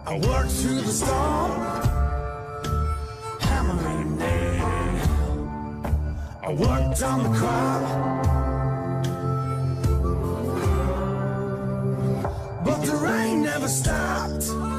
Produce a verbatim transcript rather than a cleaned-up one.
I worked through the storm, hammering nail. I worked on the crowd, but the rain never stopped.